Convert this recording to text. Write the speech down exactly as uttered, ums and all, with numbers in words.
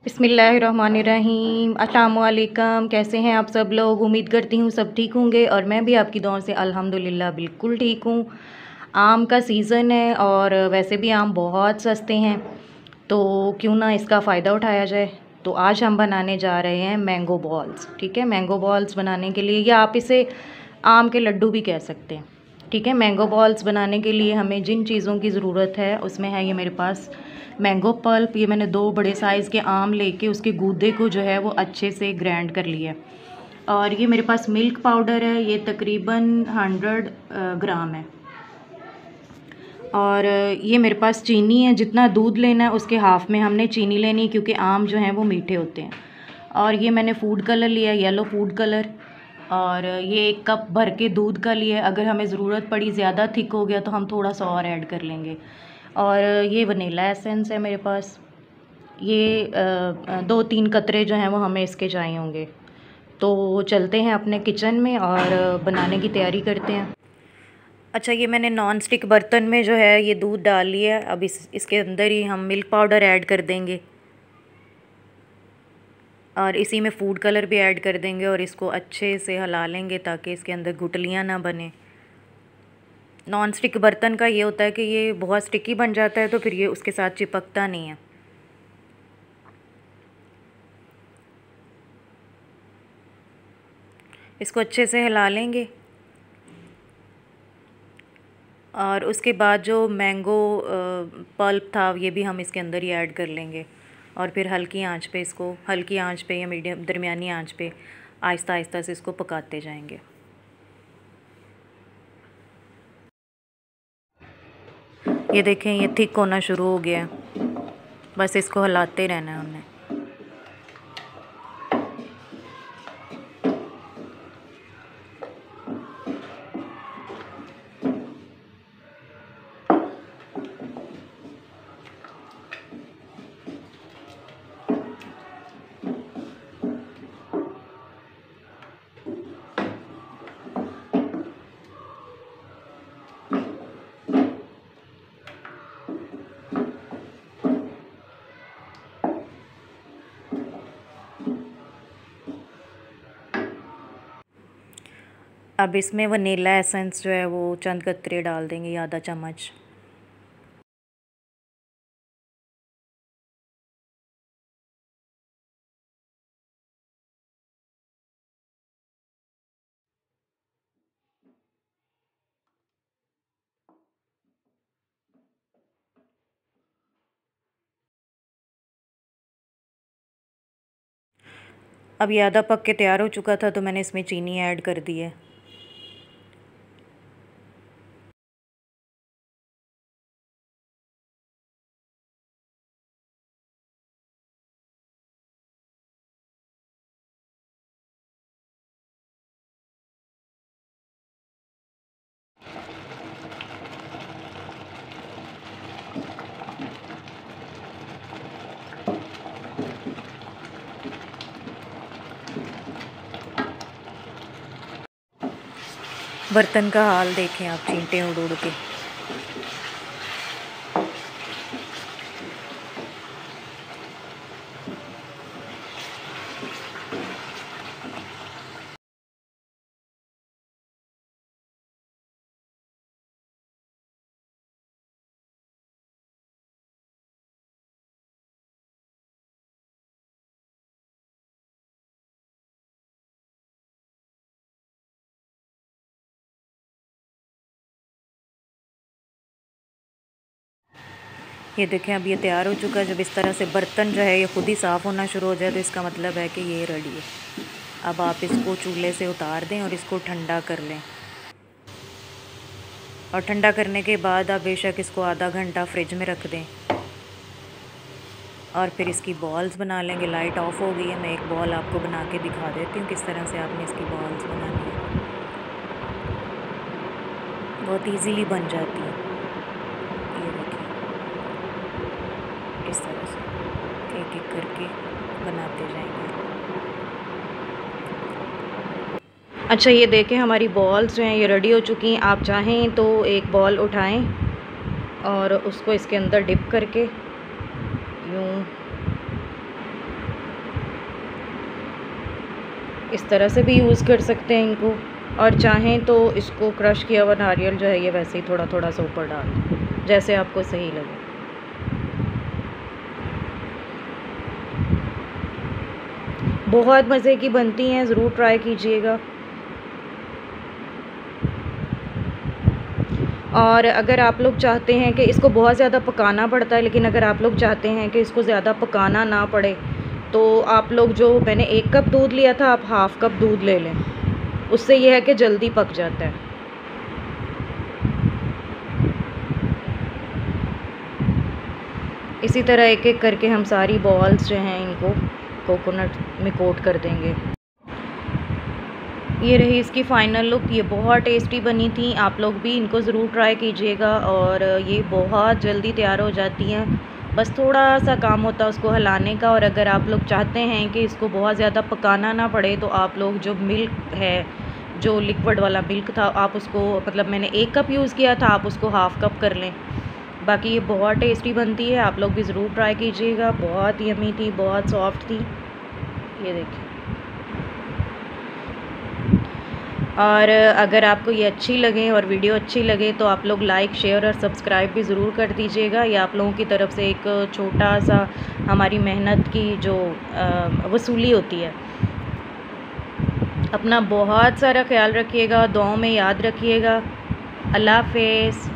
बिस्मिल्लाहिर्रहमानिर्रहीम। अस्सलाम वालेकुम। कैसे हैं आप सब लोग? उम्मीद करती हूँ सब ठीक होंगे और मैं भी आपकी दुआओं से अल्हम्दुलिल्लाह बिल्कुल ठीक हूँ। आम का सीज़न है और वैसे भी आम बहुत सस्ते हैं, तो क्यों ना इसका फ़ायदा उठाया जाए। तो आज हम बनाने जा रहे हैं मैंगो बॉल्स। ठीक है, मैंगो बॉल्स बनाने के लिए, या आप इसे आम के लड्डू भी कह सकते हैं। ठीक है, मैंगो बॉल्स बनाने के लिए हमें जिन चीज़ों की ज़रूरत है उसमें है ये मेरे पास मैंगो पल्प। ये मैंने दो बड़े साइज़ के आम लेके उसके गूदे को जो है वो अच्छे से ग्राइंड कर लिया है। और ये मेरे पास मिल्क पाउडर है, ये तकरीबन हंड्रेड ग्राम है। और ये मेरे पास चीनी है, जितना दूध लेना है उसके हाफ़ में हमने चीनी लेनी है, क्योंकि आम जो हैं वो मीठे होते हैं। और ये मैंने फूड कलर लिया है, येलो फूड कलर। और ये एक कप भर के दूध का लिया है। अगर हमें ज़रूरत पड़ी, ज़्यादा थिक हो गया तो हम थोड़ा सा और ऐड कर लेंगे। और ये वनीला एसेंस है मेरे पास। ये दो तीन कतरे जो हैं वो हमें इसके चाहिए होंगे। तो चलते हैं अपने किचन में और बनाने की तैयारी करते हैं। अच्छा, ये मैंने नॉन स्टिक बर्तन में जो है ये दूध डाल लिया है। अब इस इसके अंदर ही हम मिल्क पाउडर ऐड कर देंगे और इसी में फूड कलर भी ऐड कर देंगे और इसको अच्छे से हिला लेंगे ताकि इसके अंदर गुठलियाँ ना बने। नॉन स्टिक बर्तन का ये होता है कि ये बहुत स्टिकी बन जाता है, तो फिर ये उसके साथ चिपकता नहीं है। इसको अच्छे से हिला लेंगे और उसके बाद जो मैंगो पल्प था ये भी हम इसके अंदर ही ऐड कर लेंगे। और फिर हल्की आंच पे इसको हल्की आंच पे या मीडियम दरमियानी आंच पे आहिस्ता आहिस्ता से इसको पकाते जाएंगे। ये देखें, ये थिक होना शुरू हो गया है। बस इसको हिलाते रहना है हमने। अब इसमें वनीला एसेंस जो है वो चंद कतरे डाल देंगे, आधा चम्मच। अब ये आधा पक के तैयार हो चुका था, तो मैंने इसमें चीनी ऐड कर दी है। बर्तन का हाल देखें आप, चींटे उड़ उड़ के। ये देखें, अब ये तैयार हो चुका है। जब इस तरह से बर्तन जो है ये खुद ही साफ़ होना शुरू हो जाए तो इसका मतलब है कि ये रेडी है। अब आप इसको चूल्हे से उतार दें और इसको ठंडा कर लें। और ठंडा करने के बाद आप बेशक इसको आधा घंटा फ्रिज में रख दें और फिर इसकी बॉल्स बना लेंगे। लाइट ऑफ हो गई है, मैं एक बॉल आपको बना के दिखा देती हूँ किस तरह से आपने इसकी बॉल्स बनानी है। बहुत इजीली बन जाती है। ये देखिए, इस तरह से एक एक करके बनाते जाएंगे। अच्छा, ये देखें हमारी बॉल्स जो हैं ये रेडी हो चुकी हैं। आप चाहें तो एक बॉल उठाएं और उसको इसके अंदर डिप करके यूँ इस तरह से भी यूज़ कर सकते हैं इनको, और चाहें तो इसको क्रश किया हुआ नारियल जो है ये वैसे ही थोड़ा थोड़ा सा ऊपर डाल दें, जैसे आपको सही लगे। बहुत मज़े की बनती हैं, ज़रूर ट्राई कीजिएगा। और अगर आप लोग चाहते हैं कि इसको बहुत ज़्यादा पकाना पड़ता है, लेकिन अगर आप लोग चाहते हैं कि इसको ज़्यादा पकाना ना पड़े, तो आप लोग जो मैंने एक कप दूध लिया था, आप हाफ़ कप दूध ले लें। उससे यह है कि जल्दी पक जाता है। इसी तरह एक एक करके हम सारी बॉल्स जो हैं इनको कोकोनट में कोट कर देंगे। ये रही इसकी फ़ाइनल लुक। ये बहुत टेस्टी बनी थी, आप लोग भी इनको ज़रूर ट्राई कीजिएगा। और ये बहुत जल्दी तैयार हो जाती हैं, बस थोड़ा सा काम होता है उसको हिलाने का। और अगर आप लोग चाहते हैं कि इसको बहुत ज़्यादा पकाना ना पड़े, तो आप लोग जो मिल्क है, जो लिक्विड वाला मिल्क था, आप उसको, मतलब मैंने एक कप यूज़ किया था, आप उसको हाफ़ कप कर लें। बाकी ये बहुत टेस्टी बनती है, आप लोग भी ज़रूर ट्राई कीजिएगा। बहुत यमी थी, बहुत सॉफ्ट थी, ये देखिए। और अगर आपको ये अच्छी लगे और वीडियो अच्छी लगे तो आप लोग लाइक, शेयर और सब्सक्राइब भी ज़रूर कर दीजिएगा। ये आप लोगों की तरफ से एक छोटा सा हमारी मेहनत की जो वसूली होती है। अपना बहुत सारा ख्याल रखिएगा, दुआओं में याद रखिएगा। अल्लाह हाफ़िज़।